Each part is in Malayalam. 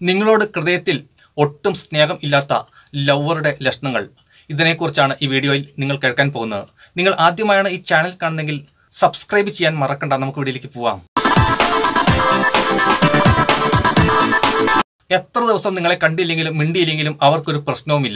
നിങ്ങളോട് ഹൃദയത്തിൽ ഒട്ടും സ്നേഹം ഇല്ലാത്ത ലവറുടെ ലക്ഷണങ്ങൾ. ഇതിനെക്കുറിച്ചാണ് ഈ വീഡിയോയിൽ നിങ്ങൾ കേൾക്കാൻ പോകുന്നത്. നിങ്ങൾ ആദ്യമായാണ് ഈ ചാനൽ കാണുന്നതെങ്കിൽ സബ്സ്ക്രൈബ് ചെയ്യാൻ മറക്കണ്ട. നമുക്ക് വീഡിയോയിലേക്ക് പോവാം. എത്ര ദിവസം നിങ്ങളെ കണ്ടില്ലെങ്കിലും മിണ്ടിയില്ലെങ്കിലും അവർക്കൊരു പ്രശ്നവുമില്ല.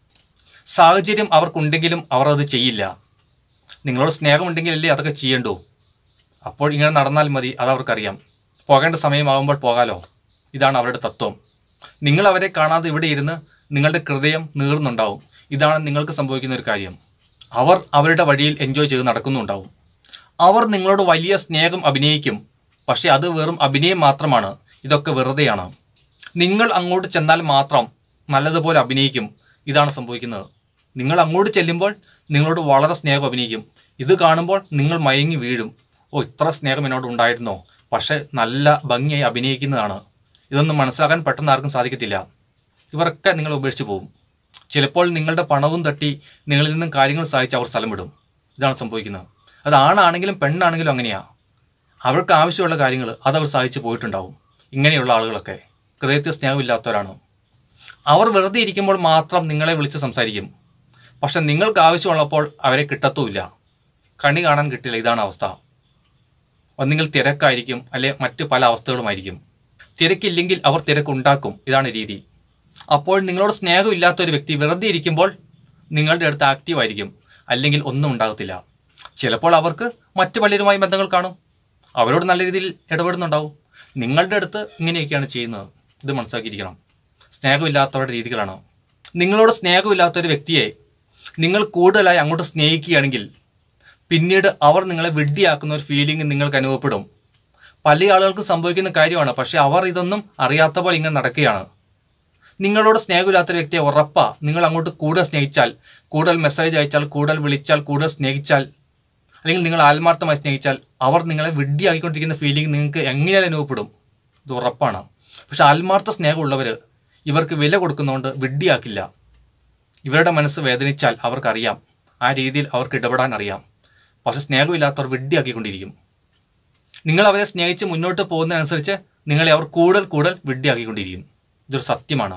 സാഹചര്യം അവർക്കുണ്ടെങ്കിലും അവർ അത് ചെയ്യില്ല. നിങ്ങളോട് സ്നേഹമുണ്ടെങ്കിലല്ലേ അതൊക്കെ ചെയ്യണ്ടോ? അപ്പോൾ ഇങ്ങനെ നടന്നാൽ മതി, അതവർക്കറിയാം. പോകേണ്ട സമയമാകുമ്പോൾ പോകാലോ. ഇതാണ് അവരുടെ തത്വം. നിങ്ങൾ അവരെ കാണാതെ ഇവിടെ ഇരുന്ന് നിങ്ങളുടെ ഹൃദയം നീറുന്നുണ്ടാവും. ഇതാണ് നിങ്ങൾക്ക് സംഭവിക്കുന്ന ഒരു കാര്യം. അവർ അവരുടെ വഴിയിൽ എൻജോയ് ചെയ്ത് നടക്കുന്നുണ്ടാവും. അവർ നിങ്ങളോട് വലിയ സ്നേഹം അഭിനയിക്കും. പക്ഷേ അത് വെറും അഭിനയം മാത്രമാണ്. ഇതൊക്കെ വെറുതെയാണ്. നിങ്ങൾ അങ്ങോട്ട് ചെന്നാൽ മാത്രം നല്ലതുപോലെ അഭിനയിക്കും. ഇതാണ് സംഭവിക്കുന്നത്. നിങ്ങൾ അങ്ങോട്ട് ചെല്ലുമ്പോൾ നിങ്ങളോട് വളരെ സ്നേഹം അഭിനയിക്കും. ഇത് കാണുമ്പോൾ നിങ്ങൾ മയങ്ങി വീഴും. ഓ, ഇത്ര സ്നേഹം എന്നോട് ഉണ്ടായിരുന്നോ? പക്ഷേ നല്ല ഭംഗിയായി അഭിനയിക്കുന്നതാണ്. ഇതൊന്നും മനസ്സിലാക്കാൻ പെട്ടെന്ന് ആർക്കും സാധിക്കത്തില്ല. ഇവരൊക്കെ നിങ്ങൾ ഉപേക്ഷിച്ച് പോകും. ചിലപ്പോൾ നിങ്ങളുടെ പണവും തട്ടി നിങ്ങളിൽ നിന്നും കാര്യങ്ങൾ സഹായിച്ച് അവർ സ്ഥലം വിടും. ഇതാണ് സംഭവിക്കുന്നത്. അത് ആണാണെങ്കിലും പെണ്ണാണെങ്കിലും അങ്ങനെയാണ്. അവർക്ക് ആവശ്യമുള്ള കാര്യങ്ങൾ അതവർ സഹായിച്ച് പോയിട്ടുണ്ടാവും. ഇങ്ങനെയുള്ള ആളുകളൊക്കെ ഹൃദയത്തിൽ സ്നേഹമില്ലാത്തവരാണ്. അവർ വെറുതെ ഇരിക്കുമ്പോൾ മാത്രം നിങ്ങളെ വിളിച്ച് സംസാരിക്കും. പക്ഷെ നിങ്ങൾക്ക് ആവശ്യമുള്ളപ്പോൾ അവരെ കിട്ടത്തുമില്ല. കണി കാണാൻ കിട്ടില്ല. ഇതാണ് അവസ്ഥ. ഒന്നുകിൽ തിരക്കായിരിക്കും, അല്ലെ മറ്റ് പല അവസ്ഥകളുമായിരിക്കും. തിരക്കില്ലെങ്കിൽ അവർ തിരക്കുണ്ടാക്കും. ഇതാണ് രീതി. അപ്പോൾ നിങ്ങളോട് സ്നേഹമില്ലാത്ത ഒരു വ്യക്തി വെറുതെ ഇരിക്കുമ്പോൾ നിങ്ങളുടെ അടുത്ത് ആക്റ്റീവായിരിക്കും, അല്ലെങ്കിൽ ഒന്നും ഉണ്ടാകത്തില്ല. ചിലപ്പോൾ അവർക്ക് മറ്റു പലരുമായി ബന്ധങ്ങൾ കാണും. അവരോട് നല്ല രീതിയിൽ ഇടപെടുന്നുണ്ടാവും. നിങ്ങളുടെ അടുത്ത് ഇങ്ങനെയൊക്കെയാണ് ചെയ്യുന്നത്. ഇത് മനസ്സിലാക്കിയിരിക്കണം. സ്നേഹമില്ലാത്തവരുടെ രീതികളാണ്. നിങ്ങളോട് സ്നേഹമില്ലാത്തൊരു വ്യക്തിയെ നിങ്ങൾ കൂടുതലായി അങ്ങോട്ട് സ്നേഹിക്കുകയാണെങ്കിൽ പിന്നീട് അവർ നിങ്ങളെ വിഡ്ഢിയാക്കുന്ന ഒരു ഫീലിംഗ് നിങ്ങൾക്ക് അനുഭവപ്പെടും. പല ആളുകൾക്ക് സംഭവിക്കുന്ന കാര്യമാണ്. പക്ഷേ അവർ ഇതൊന്നും അറിയാത്ത പോലെ ഇങ്ങനെ നടക്കുകയാണ്. നിങ്ങളോട് സ്നേഹമില്ലാത്തൊരു വ്യക്തിയെ ഉറപ്പാണ്. നിങ്ങൾ അങ്ങോട്ട് കൂടുതൽ സ്നേഹിച്ചാൽ, കൂടുതൽ മെസ്സേജ് അയച്ചാൽ, കൂടുതൽ വിളിച്ചാൽ, കൂടുതൽ സ്നേഹിച്ചാൽ, അല്ലെങ്കിൽ നിങ്ങൾ ആത്മാർത്ഥമായി സ്നേഹിച്ചാൽ അവർ നിങ്ങളെ വിഡ്ഢിയാക്കിക്കൊണ്ടിരിക്കുന്ന ഫീലിംഗ് നിങ്ങൾക്ക് എങ്ങനെയാലും അനുഭവപ്പെടും. ഇത് ഉറപ്പാണ്. പക്ഷെ ആത്മാർത്ഥ സ്നേഹമുള്ളവർ ഇവർക്ക് വില കൊടുക്കുന്നതുകൊണ്ട് വിഡ്ഢിയാക്കില്ല. ഇവരുടെ മനസ്സ് വേദനിച്ചാൽ അവർക്കറിയാം. ആ രീതിയിൽ അവർക്ക് ഇടപെടാൻ അറിയാം. പക്ഷെ സ്നേഹമില്ലാത്തവർ വിഡ്ഢിയാക്കിക്കൊണ്ടിരിക്കും. നിങ്ങൾ അവരെ സ്നേഹിച്ച് മുന്നോട്ട് പോകുന്നതിനനുസരിച്ച് നിങ്ങളെ അവർ കൂടുതൽ വിഡ്ഢിയാക്കിക്കൊണ്ടിരിക്കും. ഇതൊരു സത്യമാണ്.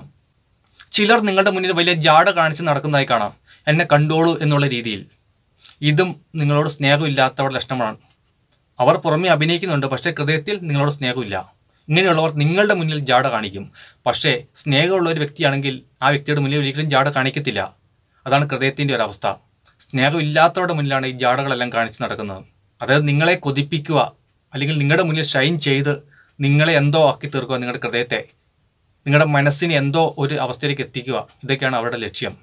ചിലർ നിങ്ങളുടെ മുന്നിൽ വലിയ ജാട കാണിച്ച് നടക്കുന്നതായി കാണാം. എന്നെ കണ്ടോളൂ എന്നുള്ള രീതിയിൽ. ഇതും നിങ്ങളോട് സ്നേഹമില്ലാത്തവരുടെ ലക്ഷണമാണ്. അവർ പുറമെ അഭിനയിക്കുന്നുണ്ട്, പക്ഷേ ഹൃദയത്തിൽ നിങ്ങളോട് സ്നേഹമില്ല. ഇങ്ങനെയുള്ളവർ നിങ്ങളുടെ മുന്നിൽ ജാട കാണിക്കും. പക്ഷേ സ്നേഹമുള്ള ഒരു വ്യക്തിയാണെങ്കിൽ ആ വ്യക്തിയുടെ മുന്നിൽ ഒരിക്കലും ജാട കാണിക്കത്തില്ല. അതാണ് ഹൃദയത്തിൻ്റെ ഒരവസ്ഥ. സ്നേഹമില്ലാത്തവരുടെ മുന്നിലാണ് ഈ ജാടകളെല്ലാം കാണിച്ച് നടക്കുന്നത്. അതായത് നിങ്ങളെ കൊതിപ്പിക്കുക, അല്ലെങ്കിൽ നിങ്ങളുടെ മുന്നിൽ ഷൈൻ ചെയ്ത് നിങ്ങളെ എന്തോ ആക്കി തീർക്കുക. നിങ്ങളുടെ ഹൃദയത്തെ, നിങ്ങളുടെ മനസ്സിനെ എന്തോ ഒരു അവസ്ഥയിലേക്ക് എത്തിക്കുക. ഇതൊക്കെയാണ് അവരുടെ ലക്ഷ്യം.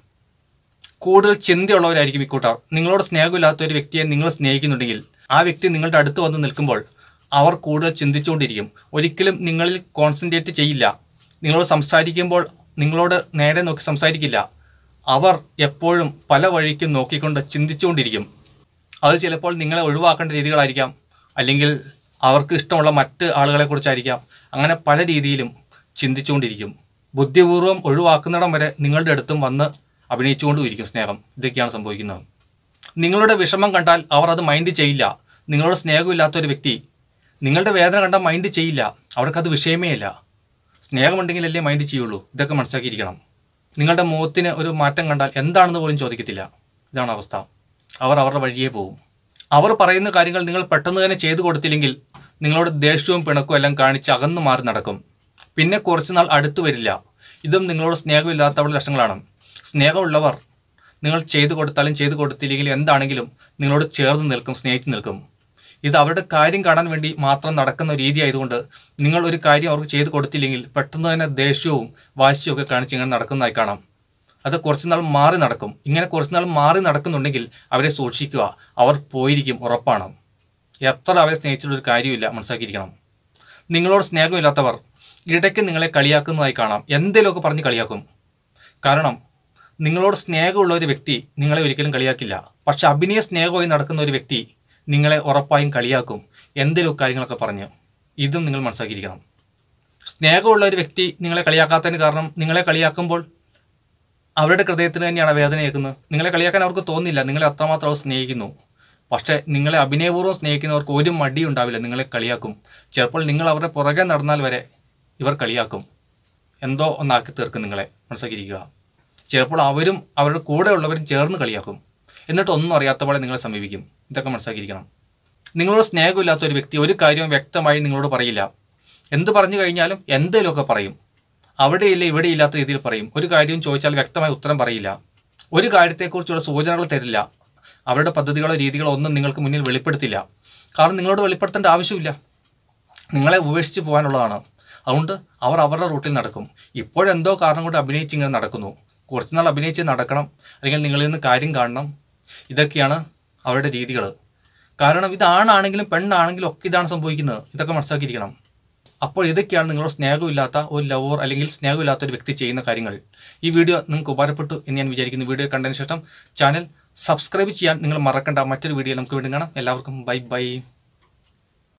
കൂടുതൽ ചിന്തയുള്ളവരായിരിക്കും ഇക്കൂട്ടർ. നിങ്ങളോട് സ്നേഹമില്ലാത്ത ഒരു വ്യക്തിയെ നിങ്ങൾ സ്നേഹിക്കുന്നുണ്ടെങ്കിൽ ആ വ്യക്തി നിങ്ങളുടെ അടുത്ത് വന്ന് നിൽക്കുമ്പോൾ അവർ കൂടുതൽ ചിന്തിച്ചുകൊണ്ടിരിക്കും. ഒരിക്കലും നിങ്ങളിൽ കോൺസെൻട്രേറ്റ് ചെയ്യില്ല. നിങ്ങളോട് സംസാരിക്കുമ്പോൾ നിങ്ങളോട് നേരെ നോക്കി സംസാരിക്കില്ല. അവർ എപ്പോഴും പല വഴിക്കും നോക്കിക്കൊണ്ട് ചിന്തിച്ചുകൊണ്ടിരിക്കും. അത് ചിലപ്പോൾ നിങ്ങളെ ഒഴിവാക്കേണ്ട രീതികളായിരിക്കാം, അല്ലെങ്കിൽ അവർക്ക് ഇഷ്ടമുള്ള മറ്റ് ആളുകളെക്കുറിച്ചായിരിക്കാം. അങ്ങനെ പല രീതിയിലും ചിന്തിച്ചുകൊണ്ടിരിക്കും. ബുദ്ധിപൂർവ്വം ഒഴിവാക്കുന്നിടം വരെ നിങ്ങളുടെ അടുത്തും വന്ന് അഭിനയിച്ചുകൊണ്ടും ഇരിക്കും സ്നേഹം. ഇതൊക്കെയാണ് സംഭവിക്കുന്നത്. നിങ്ങളുടെ വിഷമം കണ്ടാൽ അവർ അത് മൈൻഡ് ചെയ്യില്ല. നിങ്ങളോട് സ്നേഹമില്ലാത്തൊരു വ്യക്തി നിങ്ങളുടെ വേദന കണ്ടാൽ മൈൻഡ് ചെയ്യില്ല. അവർക്കത് വിഷയമേ അല്ല. സ്നേഹമുണ്ടെങ്കിലല്ലേ മൈൻഡ് ചെയ്യുള്ളൂ. ഇതൊക്കെ മനസ്സിലാക്കിയിരിക്കണം. നിങ്ങളുടെ മുഖത്തിന് ഒരു മാറ്റം കണ്ടാൽ എന്താണെന്ന് പോലും ചോദിക്കത്തില്ല. ഇതാണ് അവസ്ഥ. അവർ അവരുടെ വഴിയേ പോകും. അവർ പറയുന്ന കാര്യങ്ങൾ നിങ്ങൾ പെട്ടെന്ന് തന്നെ ചെയ്തു കൊടുത്തില്ലെങ്കിൽ നിങ്ങളോട് ദേഷ്യവും പിണക്കവും എല്ലാം കാണിച്ച് അകന്നു മാറി നടക്കും. പിന്നെ കുറച്ച് നാൾ അടുത്തു വരില്ല. ഇതും നിങ്ങളോട് സ്നേഹമില്ലാത്തവരുടെ ലക്ഷണങ്ങളാണ്. സ്നേഹമുള്ളവർ നിങ്ങൾ ചെയ്തു കൊടുത്താലും ചെയ്തു കൊടുത്തില്ലെങ്കിലും എന്താണെങ്കിലും നിങ്ങളോട് ചേർന്ന് നിൽക്കും, സ്നേഹിച്ച് നിൽക്കും. ഇത് അവരുടെ കാര്യം കാണാൻ വേണ്ടി മാത്രം നടക്കുന്ന രീതി ആയതുകൊണ്ട് നിങ്ങൾ ഒരു കാര്യം അവർക്ക് ചെയ്തു കൊടുത്തില്ലെങ്കിൽ പെട്ടെന്ന് തന്നെ ദേഷ്യവും വാശിയും ഒക്കെ കാണിച്ച് ഇങ്ങനെ നടക്കുന്നതായി കാണാം. അത് കുറച്ച് നാൾ മാറി നടക്കും. ഇങ്ങനെ കുറച്ച് നാൾ മാറി നടക്കുന്നുണ്ടെങ്കിൽ അവരെ സൂക്ഷിക്കുക. അവർ പോയിരിക്കും, ഉറപ്പാണ്. എത്ര അവരെ സ്നേഹിച്ചിട്ടൊരു കാര്യമില്ല. മനസ്സിലാക്കിയിരിക്കണം. നിങ്ങളോട് സ്നേഹമില്ലാത്തവർ ഇടയ്ക്ക് നിങ്ങളെ കളിയാക്കുന്നതായി കാണാം. എന്തെങ്കിലുമൊക്കെ പറഞ്ഞ് കളിയാക്കും. കാരണം നിങ്ങളോട് സ്നേഹമുള്ള ഒരു വ്യക്തി നിങ്ങളെ ഒരിക്കലും കളിയാക്കില്ല. പക്ഷെ അഭിനയ സ്നേഹമായി നടക്കുന്ന ഒരു വ്യക്തി നിങ്ങളെ ഉറപ്പായും കളിയാക്കും, എന്തെങ്കിലും കാര്യങ്ങളൊക്കെ പറഞ്ഞ്. ഇതും നിങ്ങൾ മനസ്സിലാക്കിയിരിക്കണം. സ്നേഹമുള്ള ഒരു വ്യക്തി നിങ്ങളെ കളിയാക്കാത്തതിന് കാരണം നിങ്ങളെ കളിയാക്കുമ്പോൾ അവരുടെ ഹൃദയത്തിന് തന്നെയാണ് വേദനയേക്കുന്നത്. നിങ്ങളെ കളിയാക്കാൻ അവർക്ക് തോന്നില്ല. നിങ്ങളെ അത്രമാത്രം അവർ സ്നേഹിക്കുന്നു. പക്ഷേ നിങ്ങളെ അഭിനയപൂർവ്വം സ്നേഹിക്കുന്നവർക്ക് ഒരു മടിയുണ്ടാവില്ല. നിങ്ങളെ കളിയാക്കും. ചിലപ്പോൾ നിങ്ങൾ അവരുടെ പുറകെ നടന്നാൽ വരെ ഇവർ കളിയാക്കും. എന്തോ ഒന്നാക്കി തീർക്കും നിങ്ങളെ. മനസ്സിലാക്കിയിരിക്കുക. ചിലപ്പോൾ അവരും അവരുടെ കൂടെയുള്ളവരും ചേർന്ന് കളിയാക്കും. എന്നിട്ട് ഒന്നും അറിയാത്ത പോലെ നിങ്ങളെ സമീപിക്കും. ഇതൊക്കെ മനസ്സിലാക്കിയിരിക്കണം. നിങ്ങളോട് സ്നേഹമില്ലാത്ത ഒരു വ്യക്തി ഒരു കാര്യവും വ്യക്തമായി നിങ്ങളോട് പറയില്ല. എന്ത് പറഞ്ഞു കഴിഞ്ഞാലും എന്തെങ്കിലുമൊക്കെ പറയും. അവിടെയില്ല ഇവിടെ ഇല്ലാത്ത രീതിയിൽ പറയും. ഒരു കാര്യവും ചോദിച്ചാൽ വ്യക്തമായ ഉത്തരം പറയില്ല. ഒരു കാര്യത്തെക്കുറിച്ചുള്ള സൂചനകൾ തരില്ല. അവരുടെ പദ്ധതികളോ രീതികളോ ഒന്നും നിങ്ങൾക്ക് മുന്നിൽ വെളിപ്പെടുത്തില്ല. കാരണം നിങ്ങളോട് വെളിപ്പെടുത്തേണ്ട ആവശ്യമില്ല. നിങ്ങളെ ഉപേക്ഷിച്ച് പോകാനുള്ളതാണ്. അതുകൊണ്ട് അവർ അവരുടെ റൂട്ടിൽ നടക്കും. ഇപ്പോഴെന്തോ കാരണം കൊണ്ട് അഭിനയിച്ച് ഇങ്ങനെ നടക്കുന്നു. കുറച്ചുനാൾ അഭിനയിച്ച് നടക്കണം, അല്ലെങ്കിൽ നിങ്ങളിൽ നിന്ന് കാര്യം കാണണം. ഇതൊക്കെയാണ് അവരുടെ രീതികൾ. കാരണം ഇതാണാണെങ്കിലും പെണ്ണാണെങ്കിലും ഒക്കെ ഇതാണ് സംഭവിക്കുന്നത്. ഇതൊക്കെ മനസ്സിലാക്കിയിരിക്കണം. അപ്പോൾ ഇതൊക്കെയാണ് നിങ്ങളോട് സ്നേഹമില്ലാത്ത ഒരു ലവർ അല്ലെങ്കിൽ സ്നേഹമില്ലാത്ത ഒരു വ്യക്തി ചെയ്യുന്ന കാര്യങ്ങൾ. ഈ വീഡിയോ നിങ്ങൾക്ക് ഉപകാരപ്പെട്ടു എന്ന് ഞാൻ വിചാരിക്കുന്നു. വീഡിയോ കണ്ടതിന് ശേഷം ചാനൽ സബ്സ്ക്രൈബ് ചെയ്യാൻ നിങ്ങൾ മറക്കണ്ട. മറ്റൊരു വീഡിയോ നമുക്ക് വീണ്ടും കാണാം. എല്ലാവർക്കും ബൈ ബൈ.